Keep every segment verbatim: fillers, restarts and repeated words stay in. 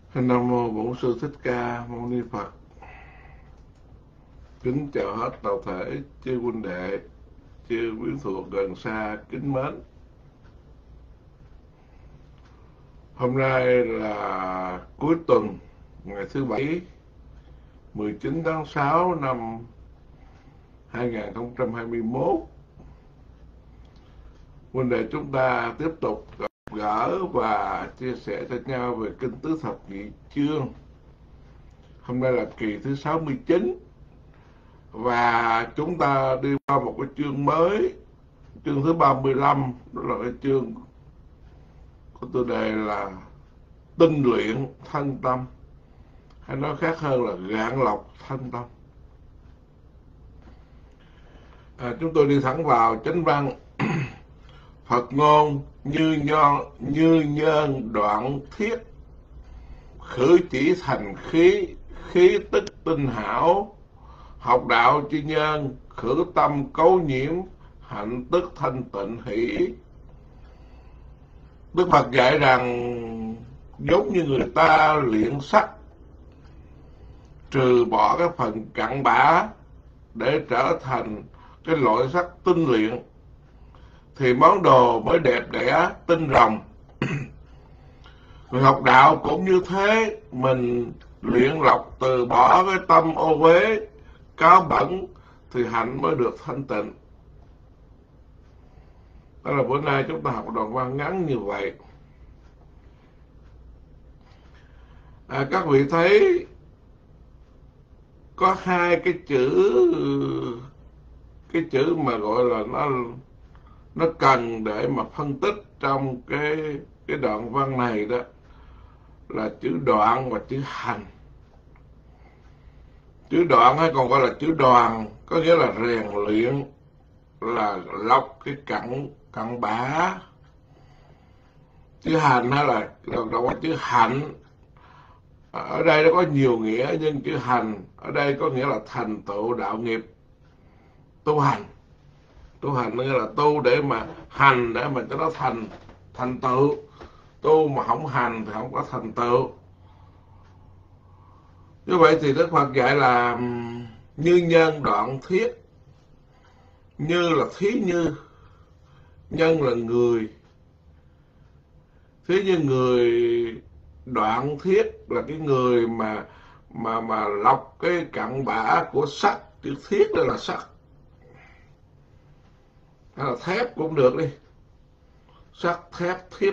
Nam mô Bổn Sư Thích Ca Mâu Ni Phật. Kính chào hết toàn thể chư huynh đệ, chư quyến thuộc gần xa kính mến. Hôm nay là cuối tuần, ngày thứ bảy, mười chín tháng sáu năm hai nghìn không trăm hai mươi mốt. Huynh đệ chúng ta tiếp tục gặp gỡ và chia sẻ cho nhau về kinh tứ thập nhị chương. Hôm nay là kỳ thứ sáu mươi chín và chúng ta đi qua một cái chương mới, chương thứ ba mươi lăm, đó là cái chương có tiêu đề là tinh luyện thân tâm, hay nói khác hơn là gạn lọc thân tâm. À, chúng tôi đi thẳng vào chánh văn. Phật ngôn như nho như nhân đoạn thiết, khử chỉ thành khí, khí tức tinh hảo. Học đạo chi nhân, khử tâm cấu nhiễm, hạnh tức thanh tịnh hỷ. Đức Phật dạy rằng giống như người ta luyện sắt, trừ bỏ cái phần cặn bã để trở thành cái loại sắt tinh luyện thì món đồ mới đẹp đẽ tinh rồng. Người học đạo cũng như thế, mình luyện lọc từ bỏ cái tâm ô uế cáo bẩn thì hạnh mới được thanh tịnh. Đó là bữa nay chúng ta học đoạn văn ngắn như vậy. À, các vị thấy có hai cái chữ cái chữ mà gọi là nó nó cần để mà phân tích trong cái cái đoạn văn này, đó là chữ đoạn và chữ hành. Chữ đoạn hay còn gọi là chữ đoàn, có nghĩa là rèn luyện, là lọc cái cặn cặn bã. Chữ hành hay là đọc qua chữ hạnh, ở đây nó có nhiều nghĩa, nhưng chữ hành ở đây có nghĩa là thành tựu đạo nghiệp, tu hành. Tu hành nghĩa là tu để mà hành, để mà cho nó thành thành tựu. Tu mà không hành thì không có thành tựu. Như vậy thì Đức Phật dạy là như nhân đoạn thiết. Như là thí như, nhân là người, thí như người. Đoạn thiết là cái người mà mà mà lọc cái cặn bã của sắt. Chữ thiết đó là sắt, hay là thép cũng được đi, sắt thép thiết.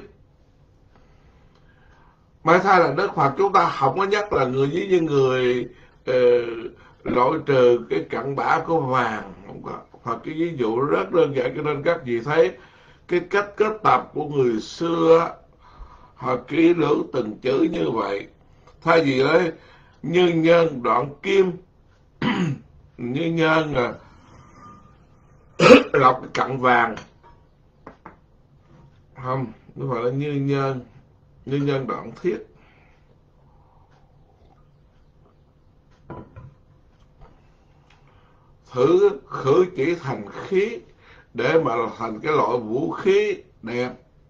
Mới thay là Đức Phật chúng ta không có nhắc là người với những người uh, loại trừ cái cặn bã của vàng, không có. Phật cái ví dụ rất đơn giản, cho nên các vị thấy cái cách kết tập của người xưa họ kỹ lưỡng từng chữ như vậy. Thay vì đấy như nhân đoạn kim như nhân là lọc cái cặn vàng, không, nó phải là như nhân như nhân đoạn thiết. Thử khử chỉ thành khí để mà thành cái loại vũ khí đẹp,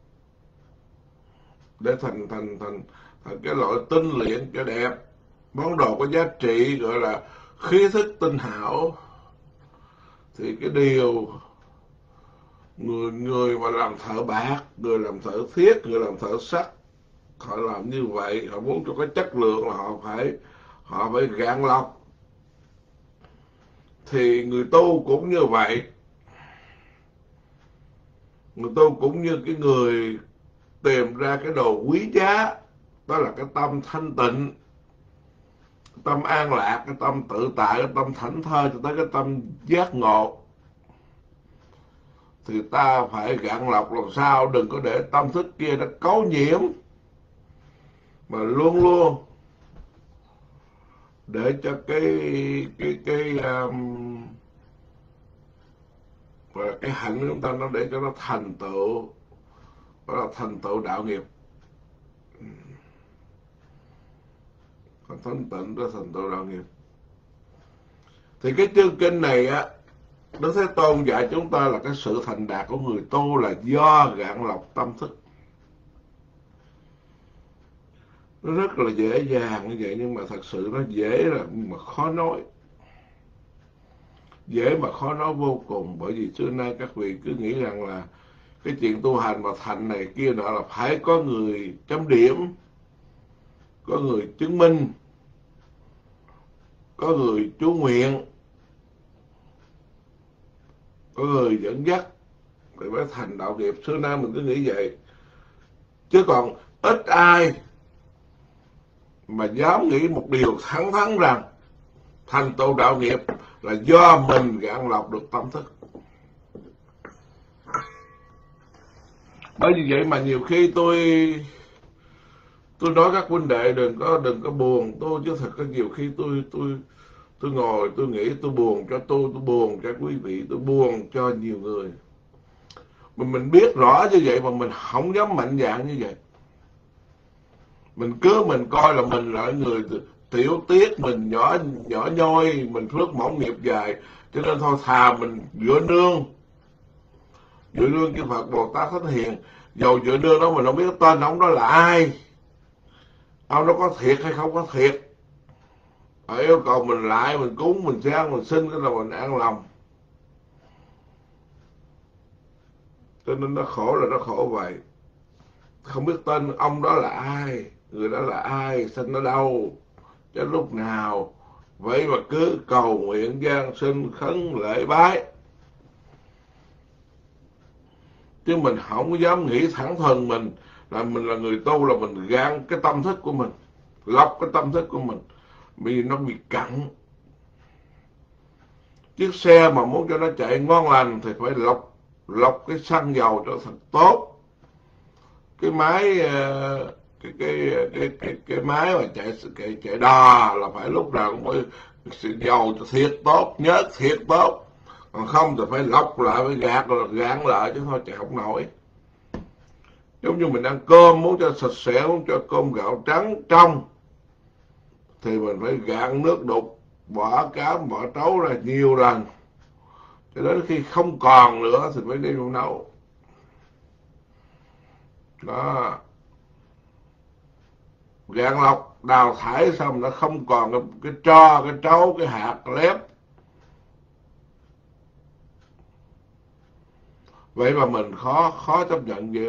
để thành thành thành thành cái loại tinh luyện cho đẹp, món đồ có giá trị gọi là khí thức tinh hảo. Thì cái điều người người mà làm thợ bạc, người làm thợ thiết, người làm thợ sắt, họ làm như vậy, họ muốn cho cái chất lượng là họ phải họ phải gạn lọc. Thì người tu cũng như vậy, người tu cũng như cái người tìm ra cái đồ quý giá, đó là cái tâm thanh tịnh, cái tâm an lạc, cái tâm tự tại, cái tâm thảnh thơi cho tới cái tâm giác ngộ. Thì ta phải gạn lọc làm sao đừng có để tâm thức kia nó cấu nhiễm, mà luôn luôn để cho cái cái cái um, và cái hạnh của chúng ta nó để cho nó thành tựu, đó là thành tựu đạo nghiệp. Còn thanh tịnh đó thành tựu đạo nghiệp. Thì cái chương kinh này á, Đức Thế Tôn dạy chúng ta là cái sự thành đạt của người tu là do gạn lọc tâm thức. Nó rất là dễ dàng như vậy, nhưng mà thật sự nó dễ là mà khó nói. Dễ mà khó nói vô cùng. Bởi vì xưa nay các vị cứ nghĩ rằng là cái chuyện tu hành mà thành này kia nọ là phải có người chấm điểm, có người chứng minh, có người chú nguyện, có người dẫn dắt để mới thành đạo nghiệp. Xưa nay mình cứ nghĩ vậy, chứ còn ít ai mà dám nghĩ một điều thẳng thắn rằng thành tựu đạo nghiệp là do mình gạn lọc được tâm thức. Bởi vì vậy mà nhiều khi tôi tôi nói các huynh đệ đừng có đừng có buồn tôi, chứ thật có nhiều khi tôi tôi tôi ngồi tôi nghĩ tôi buồn cho tôi tôi buồn cho quý vị, tôi buồn cho nhiều người. Mà mình biết rõ như vậy mà mình không dám mạnh dạn như vậy. Mình cứ mình coi là mình là người tiểu tiết, mình nhỏ nhỏ nhoi, mình phước mỏng nghiệp dài, cho nên thôi thà mình dựa nương dựa nương chư Phật Bồ Tát Thánh Hiền. Dầu dựa nương đó mình không biết tên ông đó là ai, ông đó có thiệt hay không có thiệt, ở yêu cầu mình lại mình cúng mình sáng mình xin cái là mình an lòng. Cho nên nó khổ là nó khổ vậy, không biết tên ông đó là ai, người đó là ai, sinh ở đâu, đến lúc nào. Vậy mà cứ cầu nguyện gian sinh khấn lễ bái, chứ mình không dám nghĩ thẳng thừng mình là mình là người tu, là mình gạn cái tâm thức của mình, lọc cái tâm thức của mình, vì nó bị cặn. Chiếc xe mà muốn cho nó chạy ngon lành thì phải lọc lọc cái xăng dầu cho thật tốt. Cái máy cái cái cái cái, cái máy mà chạy chạy chạy đò là phải lúc nào cũng phải dầu thiệt tốt, nhớt thiệt tốt, còn không thì phải lọc lại, phải gạt rồi gạn lại, chứ thôi chạy không nổi. Giống như mình ăn cơm muốn cho sạch sẽ, muốn cho cơm gạo trắng trong thì mình phải gạn nước đục, bỏ cám bỏ trấu ra nhiều lần, cho đến khi không còn nữa thì mới đi vào nấu. Đó, gạn lọc đào thải xong nó không còn cái, cái tro, cái trấu, cái hạt lép. Vậy mà mình khó khó chấp nhận vậy.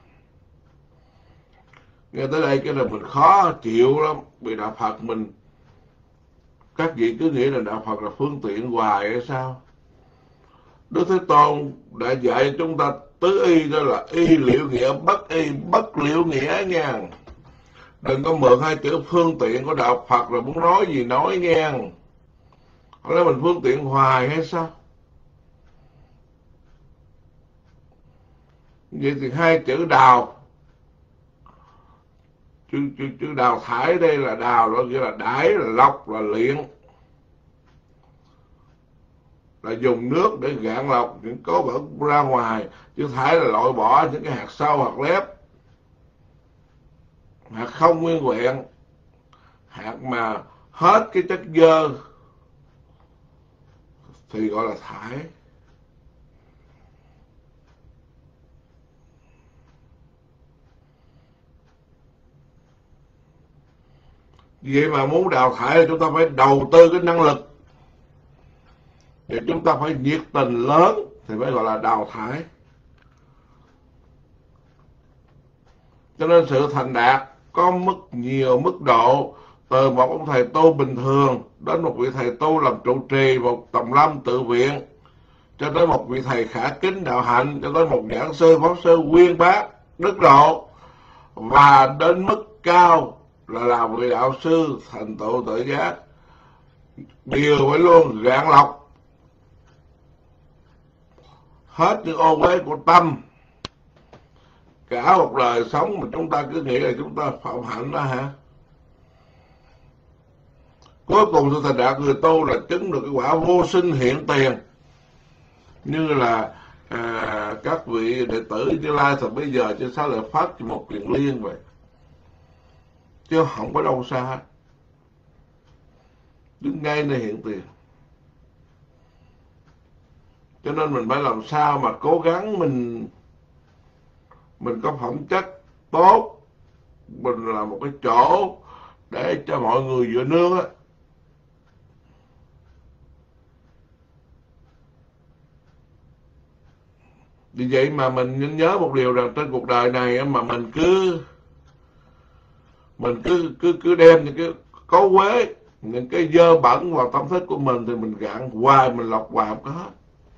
Nghe tới đây cái là mình khó chịu lắm. Vì đạo Phật mình, các vị cứ nghĩ là đạo Phật là phương tiện hoài hay sao? Đức Thế Tôn đã dạy chúng ta tứ y, đó là y liệu nghĩa, bất y bất liệu nghĩa nha. Đừng có mượn hai chữ phương tiện của đạo Phật rồi muốn nói gì nói nha. Không lẽ mình phương tiện hoài hay sao? Vậy thì hai chữ đào, chữ, chữ, chữ đào thải đây là đào, đó nghĩa là đãi, là lọc, là luyện, là dùng nước để gạn lọc những cố bẩn ra ngoài, chứ thải là loại bỏ những cái hạt sâu, hạt lép, hạt không nguyên vẹn, hạt mà hết cái chất dơ thì gọi là thải. Vậy mà muốn đào thải thì chúng ta phải đầu tư cái năng lực, thì chúng ta phải nhiệt tình lớn thì mới gọi là đào thải. Cho nên sự thành đạt có mức nhiều mức độ, từ một ông thầy tu bình thường đến một vị thầy tu làm trụ trì một tầm lâm tự viện, cho tới một vị thầy khả kính đạo hạnh, cho tới một giảng sư pháp sư uyên bác đức độ, và đến mức cao là làm vị đạo sư thành tựu tự giác, đều phải luôn gạn lọc hết những ô uế của tâm. Cả một đời sống mà chúng ta cứ nghĩ là chúng ta phạm hạnh đó hả? Cuối cùng sự thành đạt người tu là chứng được cái quả vô sinh hiện tiền, như là à, các vị đệ tử Như Lai thời bây giờ trên Xá Lợi Pháp chỉ một kiền liên vậy, chứ không có đâu xa, đứng ngay nơi hiện tiền. Cho nên mình phải làm sao mà cố gắng mình mình có phẩm chất tốt mình là một cái chỗ để cho mọi người dựa nương á. Vì vậy mà mình nhớ một điều rằng trên cuộc đời này mà mình cứ mình cứ cứ cứ đem những cái cấu quế, những cái dơ bẩn vào tâm thức của mình thì mình gạn hoài, mình lọc hoài không có hết.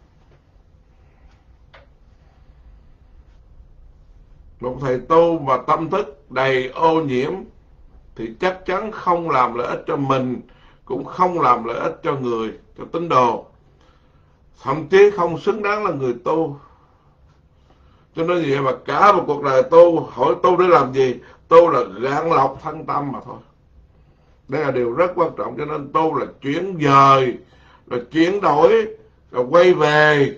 Một thầy tu mà tâm thức đầy ô nhiễm thì chắc chắn không làm lợi ích cho mình, cũng không làm lợi ích cho người, cho tín đồ, thậm chí không xứng đáng là người tu. Cho nên vậy mà cả một cuộc đời tu, hỏi tu để làm gì? Tu là gạn lọc thân tâm mà thôi. Đây là điều rất quan trọng. Cho nên tu là chuyển dời, là chuyển đổi, là quay về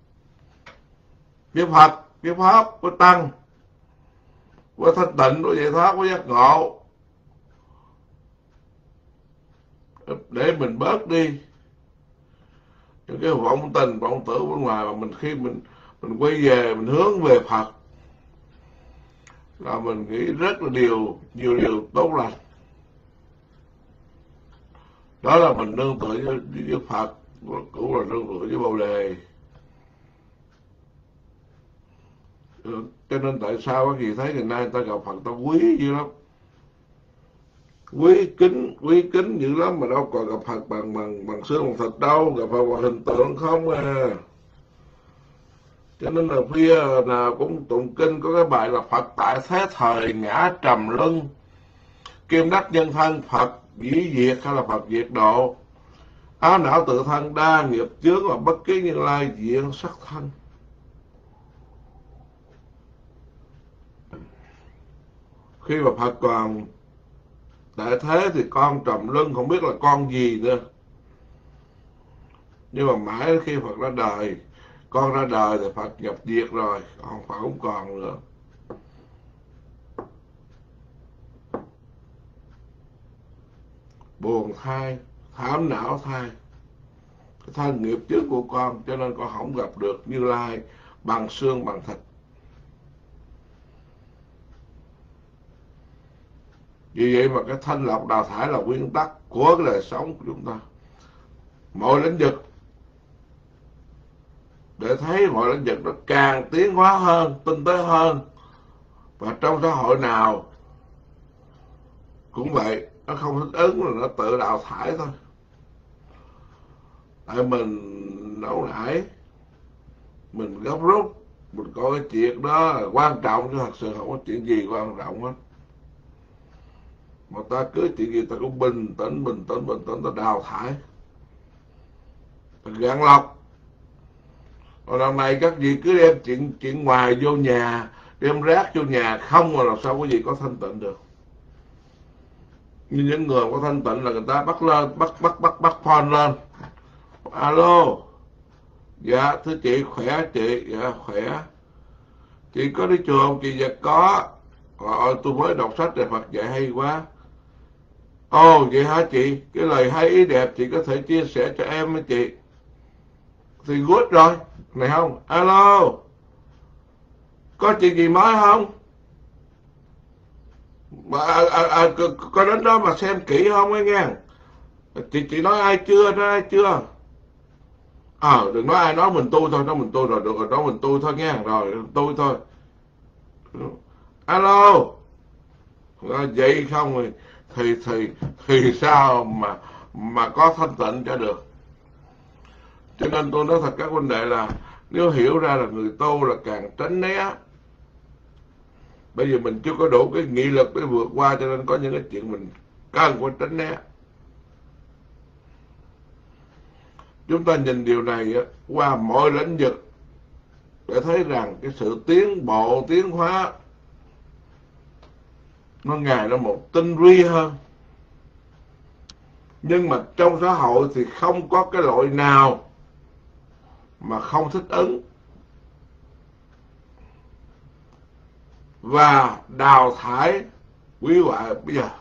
với Phật, với Pháp, với Tăng, với thanh tịnh, với giải thoát, với giác ngộ, để mình bớt đi những cái vọng tình, vọng tưởng bên ngoài. Mà mình khi mình mình quay về, mình hướng về Phật là mình nghĩ rất là điều nhiều điều tốt lành. Đó là mình nương tựa với, với Phật, cũng là nương tựa với Bồ Đề. Cho nên tại sao các vị thấy ngày nay ta gặp Phật ta quý dữ lắm, quý kính, quý kính dữ lắm, mà đâu còn gặp Phật bằng bằng bằng xương bằng thịt đâu, gặp Phật bằng hình tượng không à. Cho nên là phía nào cũng tụng kinh có cái bài là Phật tại thế thời ngã trầm luân, kim đắc nhân thân Phật dĩ diệt, hay là Phật diệt độ, áo não tự thân đa nghiệp chướng, và bất kỳ Như Lai diện sắc thân. Khi mà Phật còn tại thế thì con trầm luân không biết là con gì nữa. Nhưng mà mãi khi Phật ra đời, con ra đời thì Phật nhập diệt rồi, còn Phật không còn nữa. Buồn thai, thảm não thai, cái thân nghiệp trước của con, cho nên con không gặp được Như Lai bằng xương bằng thịt. Vì vậy mà cái thanh lọc đào thải là nguyên tắc của cái đời sống của chúng ta. Mọi lĩnh vực, để thấy mọi lĩnh vực nó càng tiến hóa hơn, tinh tế hơn. Và trong xã hội nào cũng vậy, nó không thích ứng là nó tự đào thải thôi. Tại mình nấu nảy, mình gấp rút, mình coi cái chuyện đó là quan trọng, chứ thật sự không có chuyện gì quan trọng hết. Mà ta cứ chuyện gì ta cũng bình tĩnh, bình tĩnh, bình tĩnh, ta đào thải, ta gạn lọc. Còn lần này các vị cứ đem chuyện chuyện ngoài vô nhà, đem rác vô nhà không, mà làm sao có gì có thanh tịnh được. Như những người có thanh tịnh là người ta bắt lên, bắt bắt bắt bắt phone lên. Alo, dạ thưa chị, khỏe chị? Dạ khỏe. Chị có đi chùa không chị? Dạ có. Rồi tôi mới đọc sách về Phật dạy hay quá. Ồ vậy hả chị? Cái lời hay ý đẹp chị có thể chia sẻ cho em với chị. Thì good rồi. Này không? Alo, có chuyện gì mới không? Mà, à, à, à, có đến đó mà xem kỹ không ấy nghe. Chị chị nói ai chưa? Nói ai chưa? Ờ à, đừng nói ai, nói mình tu thôi. Nói mình tu rồi, được rồi, nói mình tu thôi nghe. Rồi tôi thôi. Alo, vậy không thì thì thì sao mà mà có thanh tịnh cho được. Cho nên tôi nói thật các vấn đề là nếu hiểu ra là người tu là càng tránh né. Bây giờ mình chưa có đủ cái nghị lực để vượt qua, cho nên có những cái chuyện mình cần phải tránh né. Chúng ta nhìn điều này qua mọi lĩnh vực để thấy rằng cái sự tiến bộ, tiến hóa nó ngày nó một tinh vi hơn. Nhưng mà trong xã hội thì không có cái loại nào mà không thích ứng và đào thải quý hoại bây giờ.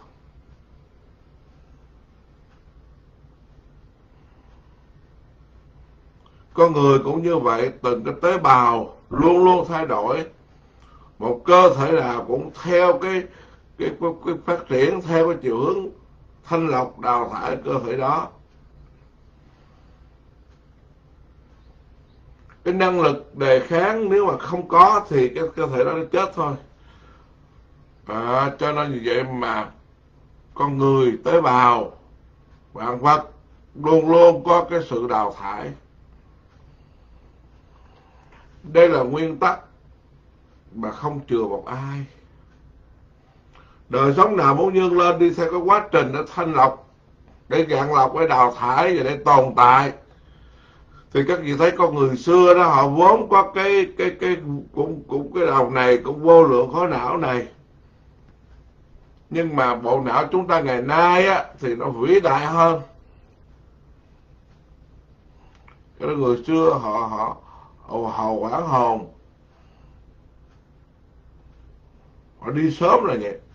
Con người cũng như vậy, từng cái tế bào luôn luôn thay đổi. Một cơ thể nào cũng theo cái cái, cái, cái phát triển theo cái chiều hướng thanh lọc đào thải cơ thể đó. Cái năng lực đề kháng nếu mà không có thì cái cơ thể đó nó chết thôi. À, cho nên như vậy mà con người, tế bào, vạn vật luôn luôn có cái sự đào thải. Đây là nguyên tắc mà không chừa một ai. Đời sống nào muốn nhân lên đi theo cái quá trình để thanh lọc, để gạn lọc, để đào thải và để tồn tại. Thì các vị thấy con người xưa đó, họ vốn có cái cái cái cũng cũng cái đầu này, cũng vô lượng khối não này. Nhưng mà bộ não chúng ta ngày nay á thì nó vĩ đại hơn. Cái người xưa họ họ họ hầu quảng hồn, họ đi sớm là vậy.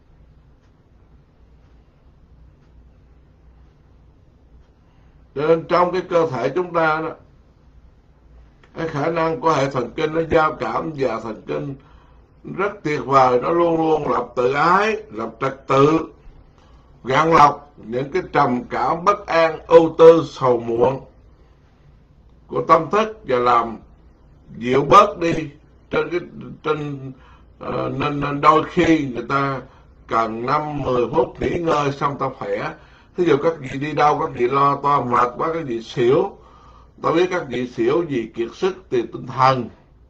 Cho nên trong cái cơ thể chúng ta đó, cái khả năng của hệ thần kinh nó giao cảm và thần kinh rất tuyệt vời. Nó luôn luôn lập tự ái, lập trật tự, gạn lọc những cái trầm cảm, bất an, ưu tư, sầu muộn của tâm thức và làm dịu bớt đi. Trên cái trên uh, nên, nên đôi khi người ta cần năm mười phút nghỉ ngơi xong ta khỏe. Thí dụ các vị đi đâu, các vị lo to mệt quá, các vị xỉu. Ta biết các vị xỉu vì kiệt sức thì tinh thần.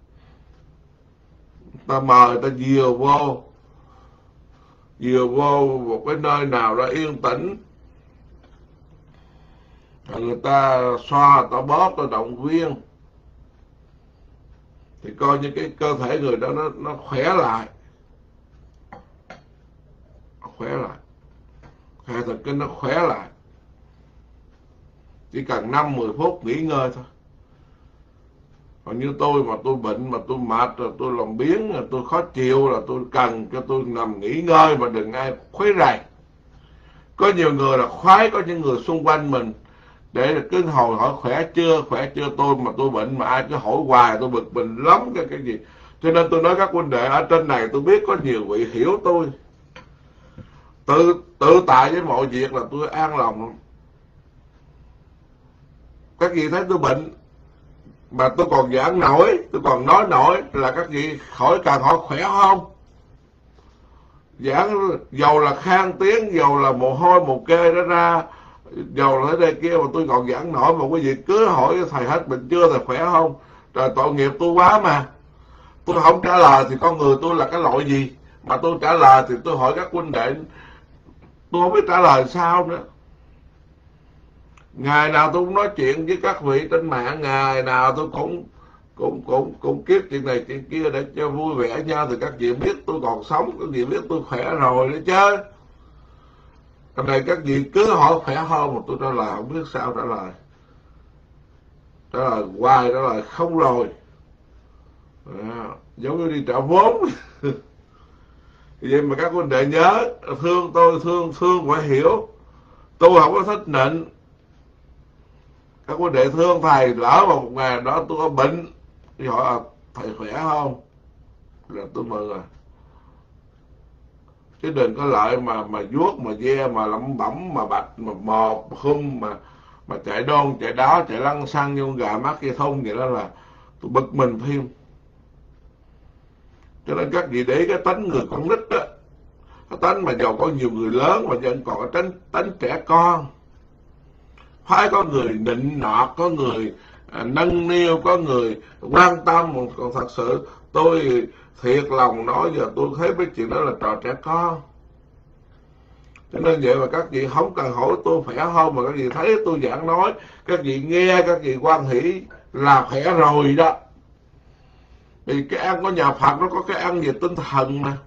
Ta mời ta dìu vô, dìu vô một cái nơi nào đó yên tĩnh. Người ta xoa, ta bóp, ta động viên. Thì coi như cái cơ thể người đó nó, nó khỏe lại. Khỏe lại. Hệ thần kinh nó khỏe lại. Chỉ cần năm mười phút nghỉ ngơi thôi. Còn như tôi mà tôi bệnh, mà tôi mệt, rồi tôi làm biếng, rồi tôi khó chịu, là tôi cần cho tôi nằm nghỉ ngơi mà đừng ai khuấy rầy. Có nhiều người là khoái có những người xung quanh mình để cứ hồi hỏi khỏe chưa, khỏe chưa. Tôi mà tôi bệnh mà ai cứ hỏi hoài tôi bực mình lắm cái cái gì. Cho nên tôi nói các huynh đệ ở trên này, tôi biết có nhiều vị hiểu tôi. Tự, tự tại với mọi việc là tôi an lòng. Các vị thấy tôi bệnh mà tôi còn giảng nổi, tôi còn nói nổi, là các vị khỏi cần hỏi khỏe không. Giảng dầu là khang tiếng, dầu là mồ hôi mồ kê đó ra, dầu là thế đây kia mà tôi còn giảng nổi, mà quý vị cứ hỏi thầy hết bệnh chưa, thầy khỏe không. Trời, tội nghiệp tôi quá mà. Tôi không trả lời thì con người tôi là cái loại gì mà tôi trả lời. Thì tôi hỏi các huynh đệ, tôi không biết trả lời sao nữa. Ngày nào tôi cũng nói chuyện với các vị trên mạng, ngày nào tôi cũng cũng cũng cũng kiếp chuyện này chuyện kia để cho vui vẻ nhau. Thì các vị biết tôi còn sống, các vị biết tôi khỏe rồi đấy chứ. Cái này các vị cứ hỏi khỏe hơn mà tôi trả lời không biết sao trả lời. Trả lời hoài, trả lời không rồi. À, giống như đi trả vốn. Vậy mà các huynh đệ nhớ, thương tôi, thương thương phải hiểu. Tôi không có thích nịnh. Các huynh đệ thương thầy, lỡ mà một ngày đó tôi có bệnh thì hỏi à, thầy khỏe không, là tôi mừng rồi. Chứ đừng có lại mà mà vuốt mà ve mà lẩm bẩm mà bạch mà mò hung mà mà chạy đôn chạy đáo chạy lăn xăng như con gà mắc kia thông vậy đó, là tôi bực mình thêm. Cho nên các vị để cái tánh người con nít đó, cái tánh mà giàu có nhiều người lớn mà vẫn còn cái tánh tánh trẻ con. Phải có người nịnh nọt, có người à, nâng niu, có người quan tâm. Còn thật sự tôi thiệt lòng nói giờ tôi thấy mấy chuyện đó là trò trẻ con. Cho nên vậy mà các vị không cần hỏi tôi khỏe không, mà các vị thấy tôi giảng nói, các vị nghe, các vị quan hỷ là khỏe rồi đó. Vì cái ăn của nhà Phật nó có cái ăn về tinh thần mà.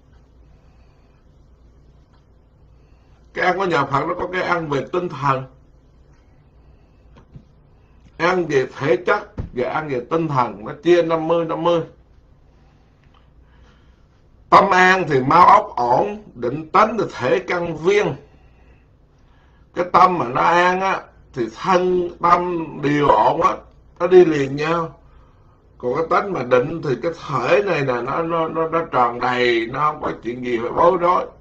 Cái ăn của nhà Phật nó có cái ăn về tinh thần. Ăn về thể chất và ăn về tinh thần, nó chia năm mươi năm mươi. Tâm an thì máu óc ổn, định tánh thì thể căn viên. Cái tâm mà nó an á thì thân tâm đều ổn á, nó đi liền nhau. Còn cái tánh mà định thì cái thể này là nó nó nó, nó tròn đầy, nó không có chuyện gì phải bối rối.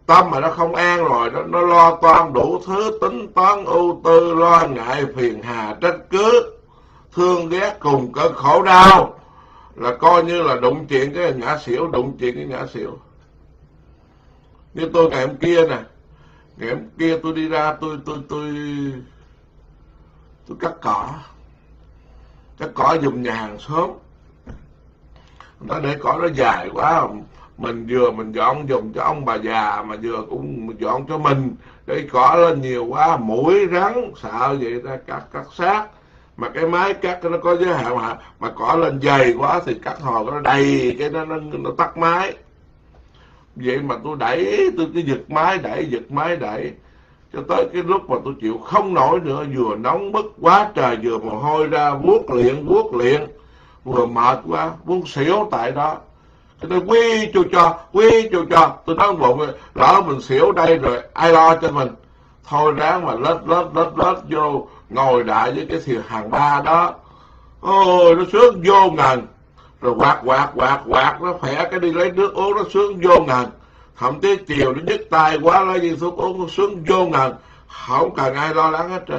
Tâm mà nó không an rồi, nó, nó lo toan đủ thứ, tính toán ưu tư, lo ngại phiền hà trách cứ, thương ghét cùng cơn khổ đau, là coi như là đụng chuyện cái ngã xỉu, đụng chuyện cái ngã xỉu. Như tôi ngày hôm kia nè, ngày hôm kia tôi đi ra, tôi tôi tôi tôi cắt cỏ, cắt cỏ giùm nhà hàng xóm. Nó để cỏ nó dài quá, mình vừa mình dọn dùng cho ông bà già, mà vừa cũng dọn cho mình, để cỏ lên nhiều quá, muỗi rắn sợ vậy ta cắt cắt sát. Mà cái máy cắt nó có giới hạn, mà mà cỏ lên dày quá thì cắt hồi nó đầy, cái nó nó, nó tắt máy. Vậy mà tôi đẩy, tôi cứ giật máy đẩy, giật máy đẩy, cho tới cái lúc mà tôi chịu không nổi nữa, vừa nóng bức quá trời, vừa mồ hôi ra, vuốt liền vuốt liền, vừa mệt quá, muốn xỉu tại đó. Cái tôi quy chu cho, quy chu cho, tôi nói bụng, lỡ mình xỉu đây rồi, ai lo cho mình. Thôi ráng mà lết lết lết lết vô, ngồi đại với cái thìa hàng ba đó. Ôi, nó sướng vô ngần. Rồi quạt quạt quạt quạt, nó khỏe cái đi lấy nước uống, nó sướng vô ngần. Thậm chí chiều nó nhức tay quá, lấy viên thuốc uống, nó sướng vô ngần. Không cần ai lo lắng hết trơn.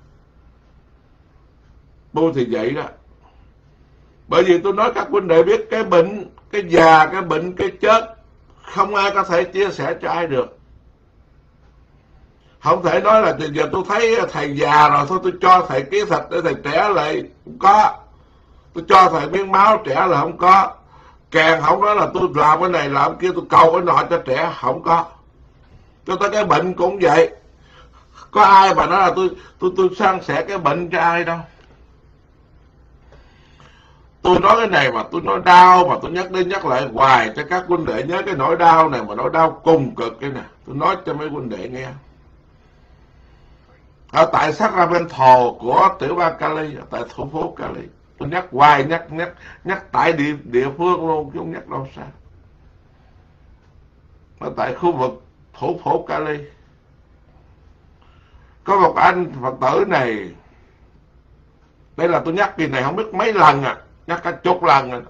Bu thì vậy đó. Bởi vì tôi nói các huynh đệ biết, cái bệnh, cái già, cái bệnh, cái chết, không ai có thể chia sẻ cho ai được. Không thể nói là giờ tôi thấy thầy già rồi thôi tôi cho thầy ký thịt để thầy trẻ lại, không có. Tôi cho thầy miếng máu trẻ là không có. Càng không nói là tôi làm cái này làm cái kia, tôi cầu cái nọ cho trẻ, không có. Cho tới cái bệnh cũng vậy. Có ai mà nói là tôi tôi tôi san sẻ cái bệnh cho ai đâu. Tôi nói cái này mà tôi nói đau, mà tôi nhắc đi nhắc lại hoài cho các huynh đệ nhớ cái nỗi đau này, mà nỗi đau cùng cực cái nè. Tôi nói cho mấy huynh đệ nghe. Ở tại Sacramento của tiểu bang Cali, tại thủ phố Cali, tôi nhắc hoài, nhắc nhắc nhắc tại địa địa phương luôn chứ không nhắc đâu xa. Ở tại khu vực thủ phố Cali, có một anh Phật tử này, đây là tôi nhắc kỳ này không biết mấy lần à, nhắc cả chục lần à.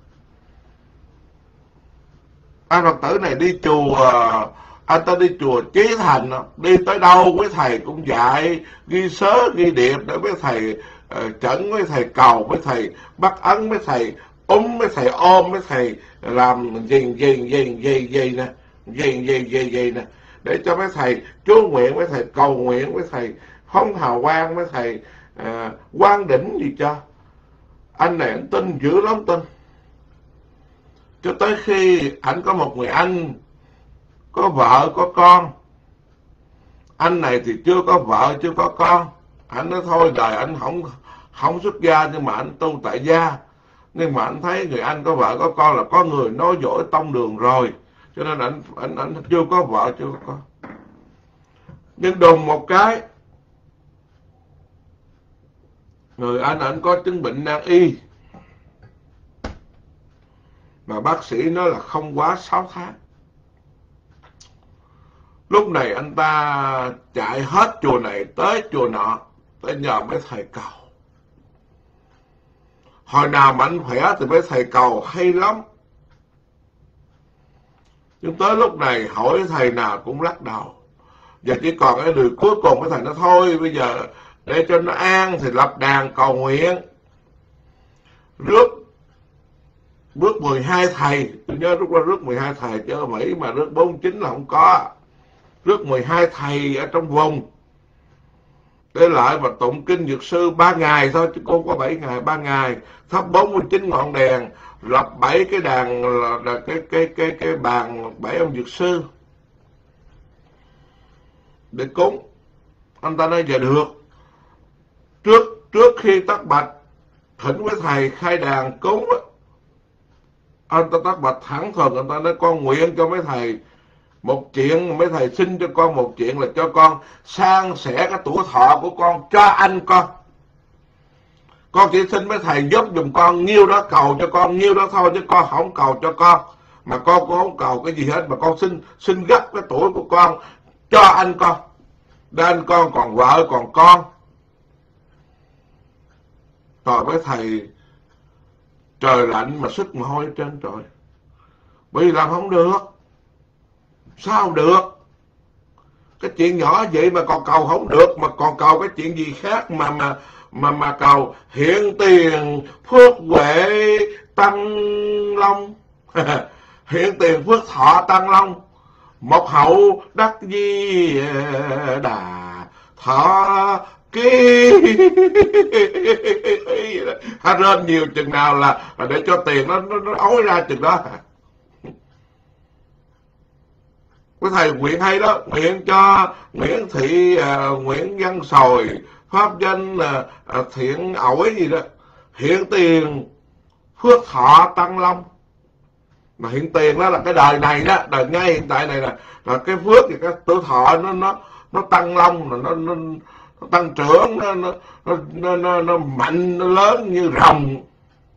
Anh Phật tử này đi chùa, anh ta đi chùa Chí Thành, đi tới đâu với thầy cũng dạy, ghi sớ ghi điệp để với thầy uh, chẩn, với thầy cầu, với thầy bắt ấn, với thầy úng, với thầy ôm, với thầy làm gì gì gì gì gì nè, gì gì gì gì nè, để cho mấy thầy chú nguyện, với thầy cầu nguyện, với thầy phóng hào quang, với thầy uh, quang đỉnh gì cho. Anh này anh tin dữ lắm, tin. Cho tới khi anh có một người anh có vợ có con. Anh này thì chưa có vợ chưa có con. Anh nói thôi đời anh không không xuất gia, nhưng mà anh tu tại gia. Nhưng mà anh thấy người anh có vợ có con là có người nói dối tông đường rồi, cho nên anh anh anh chưa có vợ chưa có con. Nhưng đùng một cái, người anh anh có chứng bệnh nan y, mà bác sĩ nói là không quá sáu tháng. Lúc này anh ta chạy hết chùa này tới chùa nọ, tới nhờ mấy thầy cầu. Hồi nào mà anh khỏe thì mấy thầy cầu hay lắm. Nhưng tới lúc này hỏi thầy nào cũng lắc đầu. Giờ chỉ còn cái điều cuối cùng, mấy thầy nói thôi bây giờ để cho nó an thì lập đàn cầu nguyện. Rước Rước mười hai thầy, tôi nhớ lúc đó rước mười hai thầy, chứ ở Mỹ mà rước bốn mươi chín là không có. Rước mười hai thầy ở trong vùng, để lại mà tụng kinh Dược Sư ba ngày thôi, chứ cô có bảy ngày, ba ngày, thắp bốn mươi chín ngọn đèn, lập bảy cái đàn, là, là cái cái cái cái bàn bảy ông Dược Sư để cúng. Anh ta nói giờ được. Trước trước khi tắt bạch, thỉnh với thầy khai đàn cúng, anh ta tắt bạch thẳng thừng, anh ta nói con nguyện cho mấy thầy một chuyện, mấy thầy xin cho con một chuyện là cho con san sẻ cái tuổi thọ của con cho anh con. Con chỉ xin mấy thầy giúp dùm con nhiêu đó, cầu cho con nhiêu đó thôi, chứ con không cầu cho con. Mà con cũng không cầu cái gì hết, mà con xin xin gấp cái tuổi của con cho anh con, để anh con còn vợ còn con. Rồi mấy thầy trời lạnh mà sức mồ hôi trên trời, bởi vì làm không được. Sao được? Cái chuyện nhỏ vậy mà còn cầu không được, mà còn cầu cái chuyện gì khác mà mà mà mà cầu hiện tiền phước huệ tăng long. Hiện tiền phước thọ tăng long, một hậu đắc di đà thọ ký. Ha rên nhiều chừng nào là, là để cho tiền nó nó, nó ói ra chừng đó. Cái thầy nguyện hay đó, nguyện cho Nguyễn Thị uh, Nguyễn Văn Sồi pháp danh là uh, Thiện Ổi gì đó, hiện tiền phước thọ tăng long. Mà hiện tiền đó là cái đời này đó, đời ngay hiện tại này là là cái phước thì cái tuổi thọ nó nó nó tăng long, nó nó, nó, nó tăng trưởng, nó nó, nó nó nó mạnh, nó lớn như rồng.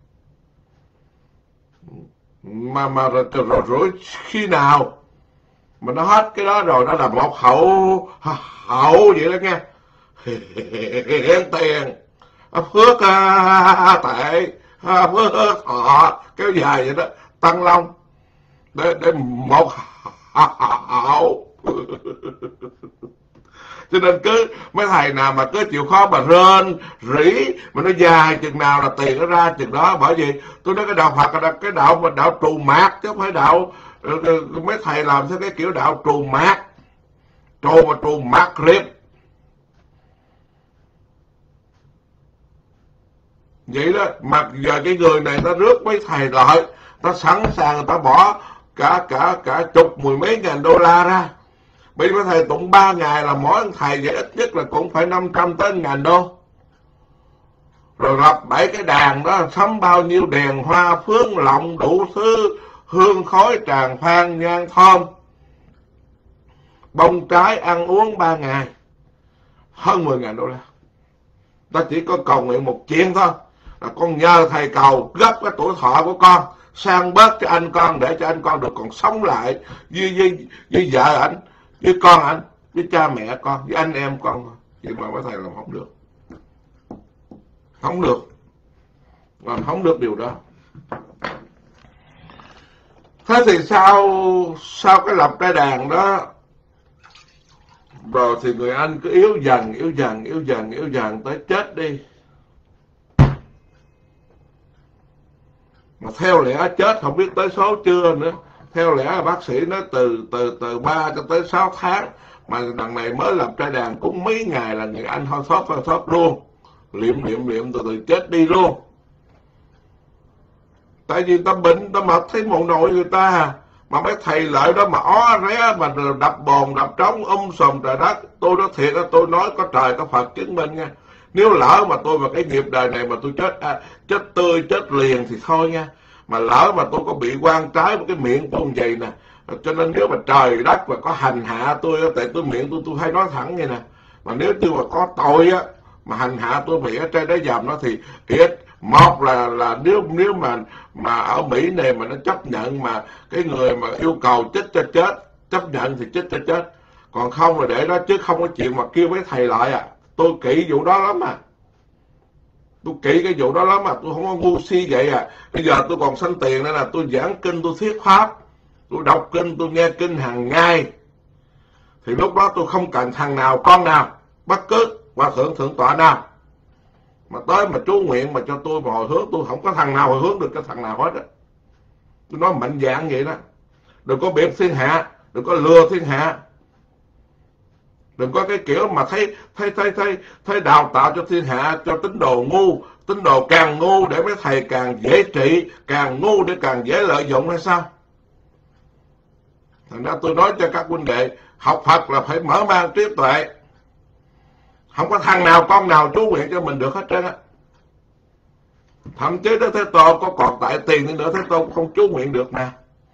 Mà mà rồi, rồi, rồi khi nào mà nó hết cái đó rồi, nó là một hậu hậu vậy đó nghe. Hiện tiền phước tệ phước thọ kéo dài vậy đó, tăng long để để một hậu. Cho nên cứ mấy thầy nào mà cứ chịu khó mà rên rỉ mà nó dài chừng nào là tiền nó ra chừng đó. Bởi vì tôi nói cái đạo Phật là cái đạo mà đạo trù mát, chứ không phải đạo mấy thầy làm theo cái kiểu đạo trù mát, trù mà trù mát riết. Vậy đó, mà giờ cái người này ta rước mấy thầy lại, ta sẵn sàng người ta bỏ cả cả cả chục mười mấy ngàn đô la ra. Bây giờ thầy tụng ba ngày là mỗi thầy vậy ít nhất là cũng phải năm trăm tới ngàn đô. Rồi lập bảy cái đàn đó, sắm bao nhiêu đèn hoa phướng lộng đủ thứ, hương khói tràn phan nhang thơm, bông trái ăn uống ba ngày, hơn mười ngàn đô la. Ta chỉ có cầu nguyện một chuyện thôi, là con nhờ thầy cầu gấp cái tuổi thọ của con sang bớt cho anh con, để cho anh con được còn sống lại với, với, với vợ ảnh, với con ảnh, với cha mẹ con, với anh em con. Vậy mà mấy thầy làm không được, không được, làm không được điều đó. Thế thì sau sau cái lập cái đàn đó rồi thì người anh cứ yếu dần yếu dần yếu dần yếu dần tới chết đi. Mà theo lẽ chết không biết tới số chưa nữa. Theo lẽ là bác sĩ nói từ từ từ ba cho tới sáu tháng, mà đằng này mới lập trai đàn cũng mấy ngày là người anh ho sót ho sót luôn, liệm liệm liệm từ từ chết đi luôn. Tại vì ta bệnh ta mệt thấy một nội người ta, mà mấy thầy lợi đó mà ó ré mà đập bồn đập trống um sùm trời đất. Tôi nói thiệt đó, tôi nói có trời có Phật chứng minh nha. Nếu lỡ mà tôi vào cái nghiệp đời này mà tôi chết à, chết tươi chết liền thì thôi nha. Mà lỡ mà tôi có bị quan trái với cái miệng tôi vậy nè, cho nên nếu mà trời đất mà có hành hạ tôi, tại tôi miệng tôi tôi hay nói thẳng vậy nè, mà nếu tôi mà có tội á mà hành hạ tôi bị ở trên đấy dầm nó thì ít một là là nếu nếu mà mà ở Mỹ này mà nó chấp nhận mà cái người mà yêu cầu chết cho chết, chấp nhận thì chết cho chết, còn không là để đó, chứ không có chuyện mà kêu mấy thầy lại à. Tôi kỹ vụ đó lắm à, tôi kỹ cái vụ đó lắm mà tôi không có ngu si vậy à. Bây giờ tôi còn sanh tiền nên là tôi giảng kinh, tôi thuyết pháp, tôi đọc kinh, tôi nghe kinh hàng ngày, thì lúc đó tôi không cần thằng nào con nào, bất cứ hòa thượng thượng tọa nào mà tới mà chú nguyện mà cho tôi mà hồi hướng, tôi không có thằng nào hồi hướng được cái thằng nào hết á. Tôi nói mạnh dạn vậy đó, đừng có biện thiên hạ, đừng có lừa thiên hạ, đừng có cái kiểu mà thấy thấy thấy thấy thấy đào tạo cho thiên hạ cho tín đồ ngu, tín đồ càng ngu để mấy thầy càng dễ trị, càng ngu để càng dễ lợi dụng hay sao? Thành ra tôi nói cho các huynh đệ, học Phật là phải mở mang trí tuệ, không có thằng nào con nào chú nguyện cho mình được hết trơn á. Thậm chí Đức Thế Tôn có còn tại tiền thì nữa Thế Tôn không chú nguyện được nè.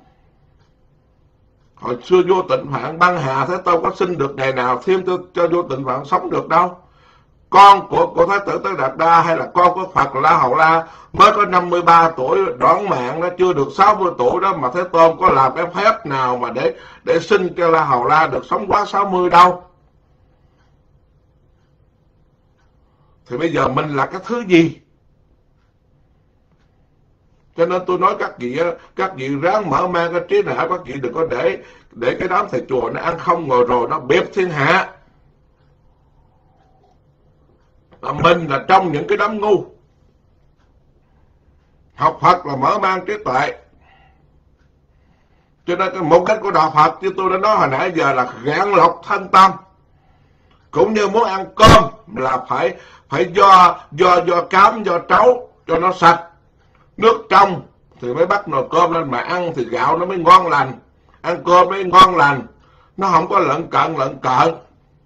Hồi xưa Vô Tịnh Phạn băng hà, Thế Tôn có xin được ngày nào thêm cho, cho Vô Tịnh Phạn sống được đâu. Con của, của Thái tử Tất Đạt Đa hay là con của Phật La Hầu La mới có năm mươi ba tuổi đoán mạng, nó chưa được sáu mươi tuổi đó mà Thế Tôn có làm cái phép nào mà để để xin cho La Hầu La được sống quá sáu mươi đâu. Thì bây giờ mình là cái thứ gì? Cho nên tôi nói các vị các vị ráng mở mang cái trí não, các vị đừng có để để cái đám thầy chùa nó ăn không ngồi rồi nó bẹp thiên hạ. Và mình là trong những cái đám ngu. Học Phật là mở mang trí tuệ. Cho nên cái mục đích của đạo Phật như tôi đã nói hồi nãy giờ là gạn lọc thân tâm. Cũng như muốn ăn cơm là phải phải do do do cám do trấu cho nó sạch, nước trong thì mới bắt nồi cơm lên mà ăn, thì gạo nó mới ngon lành, ăn cơm mới ngon lành, nó không có lợn cận lợn cợn.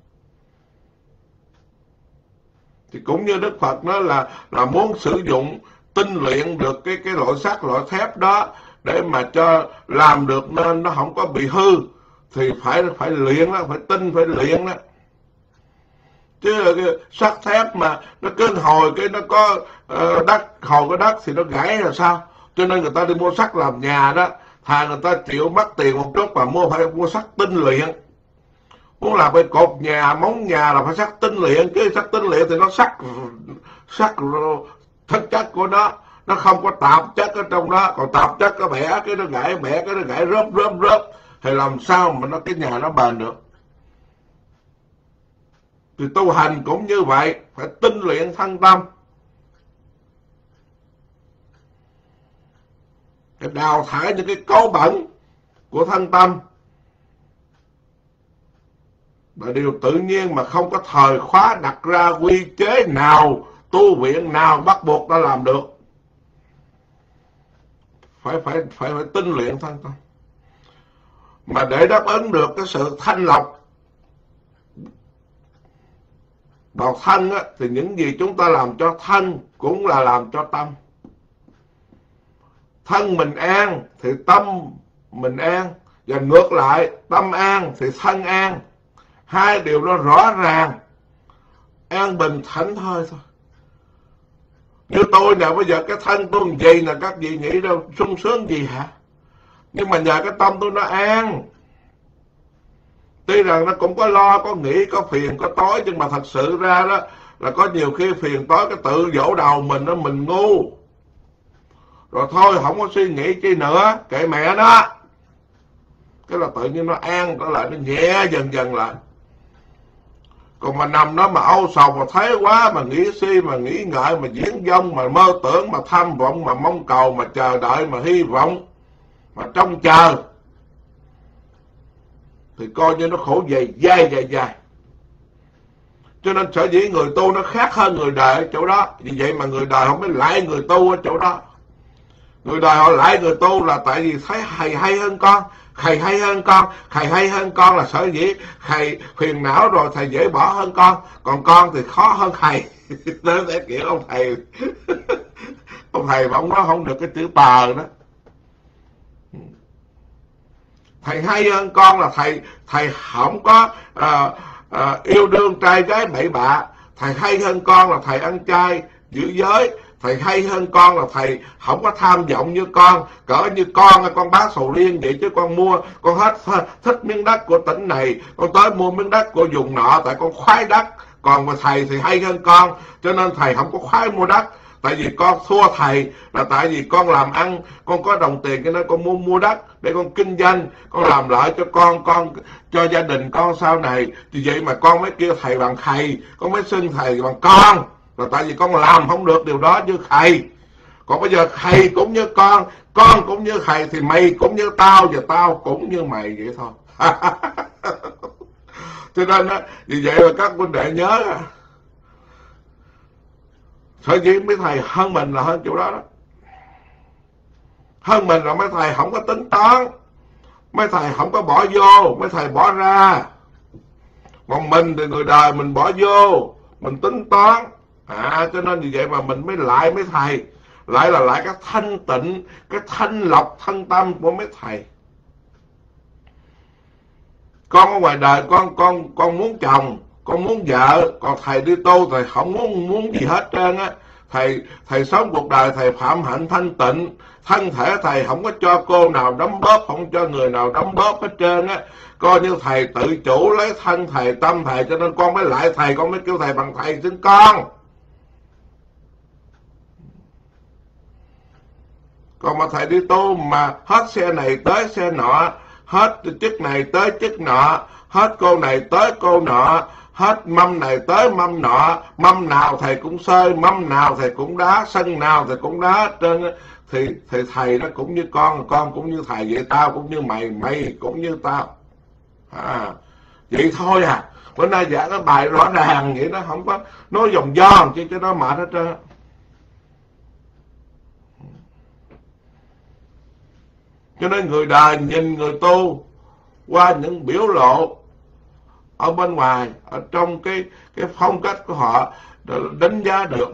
Thì cũng như Đức Phật nói là là muốn sử dụng tinh luyện được cái cái loại sắt loại thép đó để mà cho làm được nên nó không có bị hư, thì phải phải luyện đó, phải tinh phải luyện đó. Chứ là cái sắt thép mà nó cứ hồi cái nó có uh, đất, hồi cái đất thì nó gãy là sao? Cho nên người ta đi mua sắt làm nhà đó, thà người ta chịu mất tiền một chút mà mua phải mua sắt tinh luyện. Muốn làm cái cột nhà, móng nhà là phải sắt tinh luyện, cái sắt tinh luyện thì nó sắt sắt thực chất của nó, nó không có tạp chất ở trong đó, còn tạp chất nó bẻ cái nó gãy, bẻ cái nó gãy rớp rớp rớp, thì làm sao mà nó cái nhà nó bền được? Thì tu hành cũng như vậy, phải tinh luyện thân tâm, phải đào thải những cái cấu bẩn của thân tâm. Là điều tự nhiên mà không có thời khóa đặt ra quy chế nào, tu viện nào bắt buộc ta làm được. Phải phải phải phải tinh luyện thân tâm. Mà để đáp ứng được cái sự thanh lọc vào thân á, thì những gì chúng ta làm cho thân cũng là làm cho tâm. Thân mình an thì tâm mình an, và ngược lại, tâm an thì thân an. Hai điều đó rõ ràng, an bình thảnh thơi thôi. Như tôi nè, bây giờ cái thân tôi làm gì nè, các vị nghĩ đâu sung sướng gì hả? Nhưng mà nhờ cái tâm tôi nó an. Tuy rằng nó cũng có lo, có nghĩ, có phiền, có tối, nhưng mà thật sự ra đó là có nhiều khi phiền tối cái tự dỗ đầu mình đó, mình ngu. Rồi thôi không có suy nghĩ chi nữa, kệ mẹ nó. Cái là tự nhiên nó an, nó lại nó nhẹ dần dần lại. Còn mà nằm đó mà âu sầu mà thấy quá, mà nghĩ suy, mà nghĩ ngợi, mà diễn dông, mà mơ tưởng, mà tham vọng, mà mong cầu, mà chờ đợi, mà hy vọng, mà trông chờ, thì coi như nó khổ dày dai dai dai. Cho nên sở dĩ người tu nó khác hơn người đời ở chỗ đó. Vì vậy mà người đời không mới lại người tu ở chỗ đó. Người đời họ lại người tu là tại vì thấy thầy hay hơn con, thầy hay hơn con, thầy hay hơn con là sở dĩ thầy phiền não rồi thầy dễ bỏ hơn con, còn con thì khó hơn thầy. Nó sẽ kiểu ông thầy ông thầy mà ông nói không được cái chữ tờ đó. Thầy hay hơn con là thầy thầy không có à, à, yêu đương trai gái bậy bạ. Thầy hay hơn con là thầy ăn chay giữ giới. Thầy hay hơn con là thầy không có tham vọng như con. Cỡ như con con bác sầu riêng vậy chứ con mua, con hết thích miếng đất của tỉnh này, con tới mua miếng đất của vùng nọ tại con khoái đất. Còn mà thầy thì hay hơn con, cho nên thầy không có khoái mua đất. Tại vì con thua thầy là tại vì con làm ăn, con có đồng tiền cho nên con mua mua đất để con kinh doanh, con làm lợi cho con, con cho gia đình con sau này. Vì vậy mà con mới kêu thầy bằng thầy, con mới xưng thầy bằng con, là tại vì con làm không được điều đó như thầy. Còn bây giờ thầy cũng như con, con cũng như thầy, thì mày cũng như tao và tao cũng như mày vậy thôi. Cho nên á, vì vậy mà các huynh đệ nhớ, sở dĩ mấy thầy hơn mình là hơn chỗ đó đó. Hơn mình là mấy thầy không có tính toán, mấy thầy không có bỏ vô, mấy thầy bỏ ra. Còn mình thì người đời mình bỏ vô, mình tính toán. À, cho nên vì vậy mà mình mới lại mấy thầy. Lại là lại cái thanh tịnh, cái thanh lọc thân tâm của mấy thầy. Con ở ngoài đời con con con muốn chồng, con muốn vợ, còn thầy đi tu thầy không muốn muốn gì hết trơn á. Thầy thầy sống cuộc đời thầy phạm hạnh thanh tịnh, thân thể thầy không có cho cô nào đấm bóp, không cho người nào đấm bóp hết trơn á. Coi như thầy tự chủ lấy thân thầy, tâm thầy, cho nên con mới lại thầy, con mới kêu thầy bằng thầy xin con. Còn mà thầy đi tu mà hết xe này tới xe nọ, hết chức này tới chức nọ, hết cô này tới cô nọ, hết mâm này tới mâm nọ, mâm nào thầy cũng xơi, mâm nào thầy cũng đá, sân nào thầy cũng đá trên, thì, thì thầy nó cũng như con, con cũng như thầy vậy, tao cũng như mày, mày cũng như tao. À, vậy thôi à. Bữa nay giảng cái bài rõ ràng vậy, nó không có nói vòng vo chứ cho nó mệt hết trơn. Cho nên người đời nhìn người tu qua những biểu lộ ở bên ngoài, ở trong cái cái phong cách của họ để đánh giá được.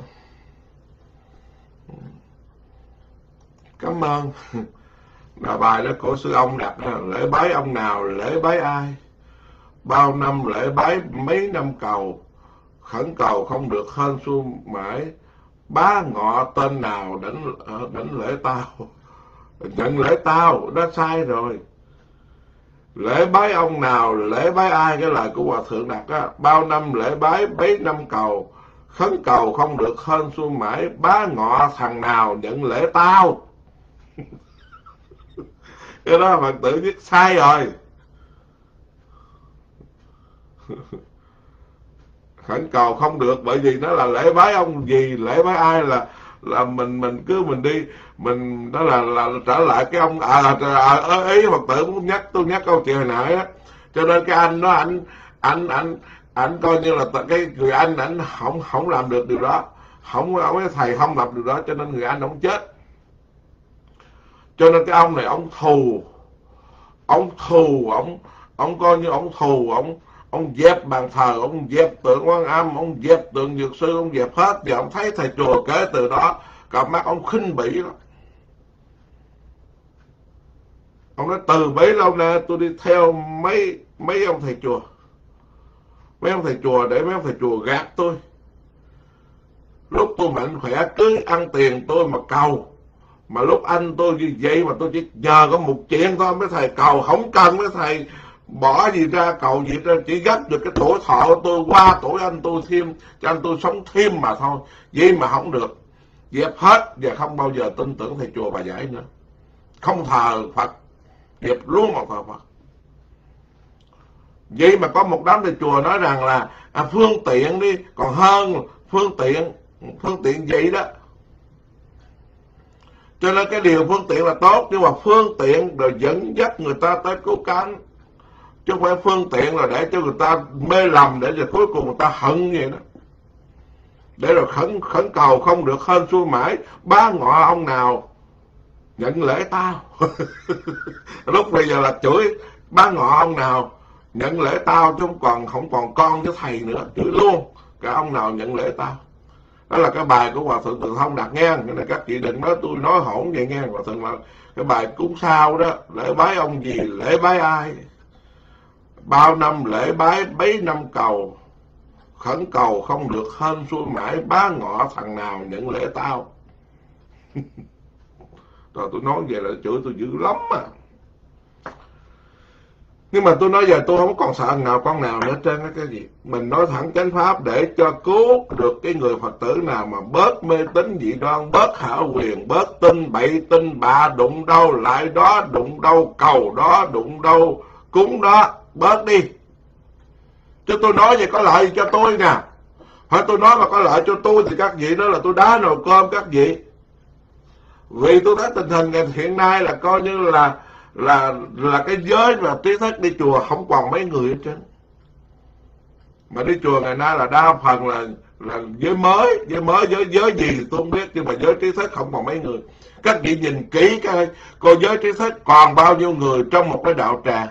Cảm ơn. Là bài đó của sư ông đặt là lễ bái ông nào, lễ bái ai. Bao năm lễ bái mấy năm cầu, khẩn cầu không được hên xui mãi. Bá ngọ tên nào đánh, đánh lễ tao. Nhận lễ tao, đó sai rồi. Lễ bái ông nào, lễ bái ai, cái lời của Hòa Thượng đặt á. Bao năm lễ bái mấy năm cầu, khấn cầu không được hên xui mãi. Bá ngọ thằng nào nhận lễ tao. Cái đó Phật tử biết sai rồi. Khẩn cầu không được, bởi vì nó là lễ bái ông gì, lễ bái ai là là mình mình cứ mình đi mình đó là là trở lại cái ông à, à, à ý Phật tử muốn nhắc tôi nhắc câu chuyện hồi nãy á. Cho nên cái anh đó anh anh anh anh coi như là cái người anh anh không không làm được điều đó, không ông thầy không làm được đó, cho nên người anh ông chết. Cho nên cái ông này ông thù, ông thù, ông ông coi như ông thù, ông ông dẹp bàn thờ, ông dẹp tượng Quan Âm, ông dẹp tượng Dược Sư, ông dẹp hết. Và ông thấy thầy chùa kể từ đó cặp mắt ông khinh bỉ lắm. Ông nói từ bấy lâu nay tôi đi theo mấy mấy ông thầy chùa, mấy ông thầy chùa để mấy ông thầy chùa gạt tôi. Lúc tôi mạnh khỏe cứ ăn tiền tôi mà cầu, mà lúc anh tôi như vậy mà tôi chỉ nhờ có một chuyện thôi mấy thầy cầu, không cần mấy thầy bỏ gì ra cầu gì ra, chỉ gấp được cái tuổi thọ của tôi qua tuổi anh tôi thêm, cho anh tôi sống thêm mà thôi. Vậy mà không được, dẹp hết và không bao giờ tin tưởng thầy chùa bà giải nữa, không thờ Phật, dẹp luôn mà thờ Phật. Vậy mà có một đám thầy chùa nói rằng là à, phương tiện đi còn hơn phương tiện, phương tiện vậy đó. Cho nên cái điều phương tiện là tốt, nhưng mà phương tiện rồi dẫn dắt người ta tới cứu cánh, chứ không phải phương tiện là để cho người ta mê lầm, để rồi cuối cùng người ta hận vậy đó. Để rồi khẩn khẩn cầu không được hên xui mãi. Bá ngọ ông nào nhận lễ tao. Lúc bây giờ là chửi bá ngọ ông nào nhận lễ tao, chứ không còn không còn con với thầy nữa, chửi luôn cả ông nào nhận lễ tao. Đó là cái bài của Hòa Thượng Từ Thông đặt nghe. Cái này các chị đừng nói tôi nói hỗn vậy nghe. Hòa Thượng là cái bài cúng sao đó, lễ bái ông gì, lễ bái ai. Bao năm lễ bái bấy năm cầu, khẩn cầu không được hên xui mãi. Bá ngọ thằng nào nhận lễ tao. Rồi tôi nói vậy là chửi tôi dữ lắm mà. Nhưng mà tôi nói giờ tôi không còn sợ nào con nào nữa trên cái gì. Mình nói thẳng chánh pháp để cho cứu được cái người Phật tử nào mà bớt mê tín dị đoan, bớt hảo quyền, bớt tin bậy tin bạ, đụng đâu lại đó, đụng đâu cầu đó, đụng đâu cúng đó, bớt đi. Chứ tôi nói vậy có lợi gì cho tôi nè. Phải tôi nói mà có lợi cho tôi thì các vị đó là tôi đá nồi cơm các vị. Vì tôi thấy tình hình hiện nay là coi như là là là cái giới mà trí thức đi chùa không còn mấy người hết trơn. Mà đi chùa ngày nay là đa phần là là giới mới, giới mới giới giới gì thì tôi không biết, nhưng mà giới trí thức không còn mấy người. Các vị nhìn kỹ cái cô giới trí thức còn bao nhiêu người trong một cái đạo tràng.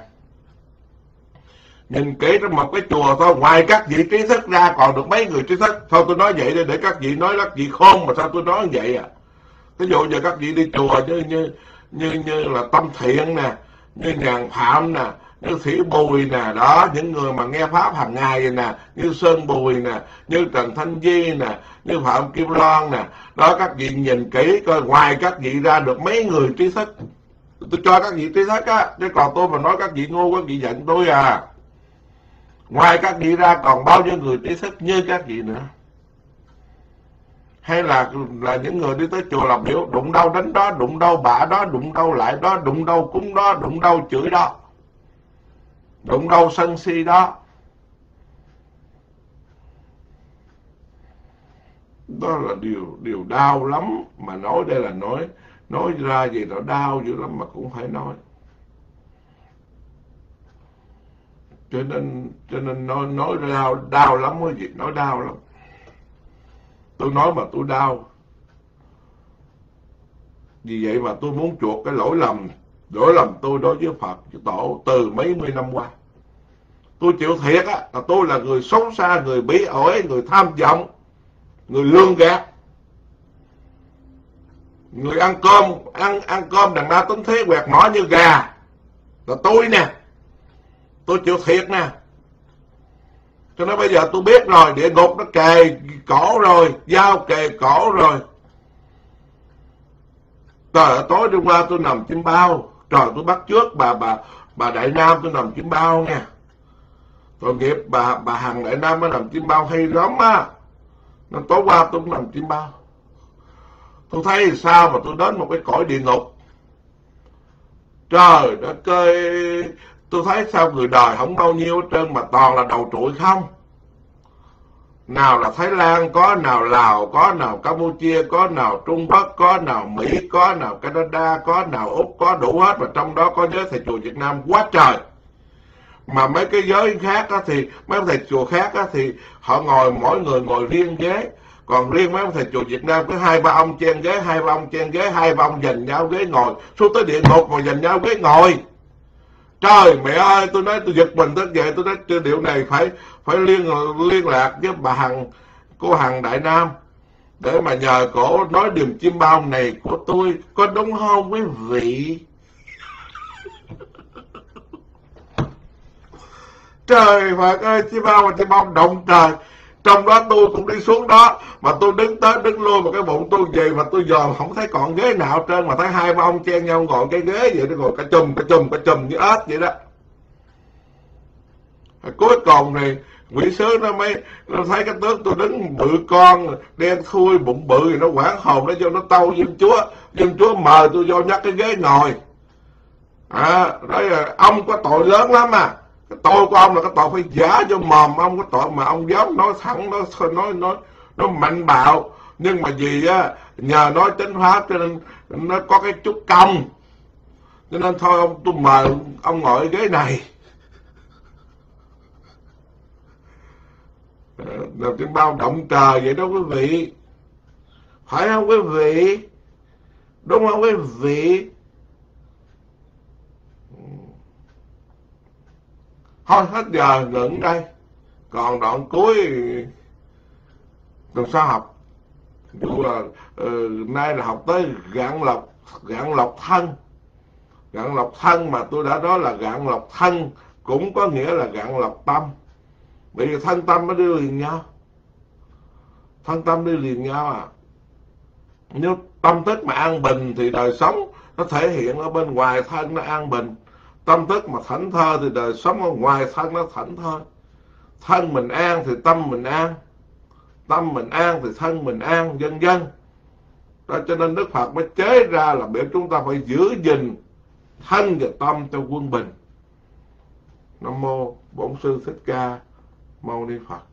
Nhìn kỹ trong một cái chùa thôi, ngoài các vị trí thức ra còn được mấy người trí thức. Thôi tôi nói vậy để các vị nói các vị khôn, mà sao tôi nói vậy à. Ví dụ giờ các vị đi chùa như như như như là Tâm Thiện nè, như Nhàn Phạm nè, như Thủy Bùi nè, đó những người mà nghe pháp hàng ngày vậy nè, như Sơn Bùi nè, như Trần Thanh Di nè, như Phạm Kim Loan nè, đó các vị nhìn kỹ coi ngoài các vị ra được mấy người trí thức. Tôi cho các vị trí thức á, chứ còn tôi mà nói các vị ngu các vị giận tôi à. Ngoài các vị ra còn bao nhiêu người trí thức như các vị nữa. hay là là những người đi tới chùa làm biểu đụng đâu đánh đó, đụng đâu bạ đó, đụng đâu lại đó, đụng đâu cúng đó, đụng đâu chửi đó, đụng đâu sân si đó. Đó là điều điều đau lắm, mà nói đây là nói nói ra gì nó đau dữ lắm mà cũng phải nói. Cho nên cho nên nói nói ra đau đau lắm quý vị, nói đau lắm. Tôi nói mà tôi đau. Vì vậy mà tôi muốn chuộc cái lỗi lầm lỗi lầm tôi đối với Phật với Tổ từ mấy mươi năm qua. Tôi chịu thiệt á, là tôi là người xấu xa, người bí ổi, người tham vọng, người lương gạt, người ăn cơm ăn ăn cơm đằng đa tính thế quẹt mỏ như gà, là tôi nè. Tôi chịu thiệt nè. Cho nên bây giờ tôi biết rồi, địa ngục nó kề cổ rồi, dao kề cổ rồi. Trời ơi, tối hôm qua tôi nằm chim bao. Trời, tôi bắt trước bà bà bà Đại Nam tôi nằm chim bao nha. Tội nghiệp bà bà Hằng Đại Nam nó nằm chim bao hay lắm á. Nên tối qua tôi cũng nằm chim bao. Tôi thấy sao mà tôi đến một cái cõi địa ngục. Trời đất ơi, tôi thấy sao người đời không bao nhiêu hết trơn mà toàn là đầu trụi không. Nào là Thái Lan có, nào Lào có, nào Campuchia có, nào Trung Quốc có, nào Mỹ có, nào Canada có, nào Úc có, đủ hết. Và trong đó có giới thầy chùa Việt Nam quá trời. Mà mấy cái giới khác á, thì mấy thầy chùa khác á, thì họ ngồi mỗi người ngồi riêng ghế. Còn riêng mấy thầy chùa Việt Nam có hai ba ông chen ghế, hai ba ông chen ghế, hai ba ông giành nhau ghế ngồi. Xuống tới địa ngục mà giành nhau ghế ngồi. Trời mẹ ơi, tôi nói tôi giật mình tới vậy. Tôi nói điều này phải phải liên liên lạc với bà Hằng, cô Hằng Đại Nam, để mà nhờ cổ nói điểm chim bao này của tôi có đúng không quý vị. Trời Phật ơi, chim bao mà chim bao động trời. Trong đó tôi cũng đi xuống đó, mà tôi đứng tới đứng lui, mà cái bụng tôi về mà tôi dòm không thấy còn ghế nào hết trơn, mà thấy hai ba ông chen nhau ngồi cái ghế vậy, nó ngồi cả chùm cả chùm cả chùm như ếch vậy đó. Rồi cuối cùng thì quỷ sứ nó mới nó thấy cái tướng tôi đứng bự con đen thui bụng bự thì nó quảng hồn, nó vô nó tâu Diêm Chúa. Diêm Chúa mời tôi vô nhắc cái ghế ngồi. À, nói là ông có tội lớn lắm à. Cái tội của ông là cái tội phải giả cho mồm ông, cái tội mà ông dám nói thẳng, nói nói nói nó mạnh bạo. Nhưng mà vì á, nhờ nói chánh pháp cho nên nó có cái chút công. Cho nên thôi ông tôi mời ông ngồi cái ghế này. Làm chim bao động trời vậy đó quý vị. Phải không quý vị? Đúng không quý vị? Thôi hết giờ ngừng đây. Còn đoạn cuối tuần sau học. Dù là uh, nay là học tới gạn lọc, gạn lọc thân. Gạn lọc thân mà tôi đã nói là gạn lọc thân cũng có nghĩa là gạn lọc tâm. Bởi vì thân tâm nó đi liền nhau. Thân tâm đi liền nhau à. Nếu tâm thức mà an bình thì đời sống nó thể hiện ở bên ngoài thân nó an bình. Tâm thức mà thảnh thơi thì đời sống ở ngoài thân nó thảnh thơi. Thân mình an thì tâm mình an, tâm mình an thì thân mình an, vân vân. Đó cho nên Đức Phật mới chế ra là biểu chúng ta phải giữ gìn thân và tâm cho quân bình. Nam mô Bổn Sư Thích Ca Mâu Ni Phật.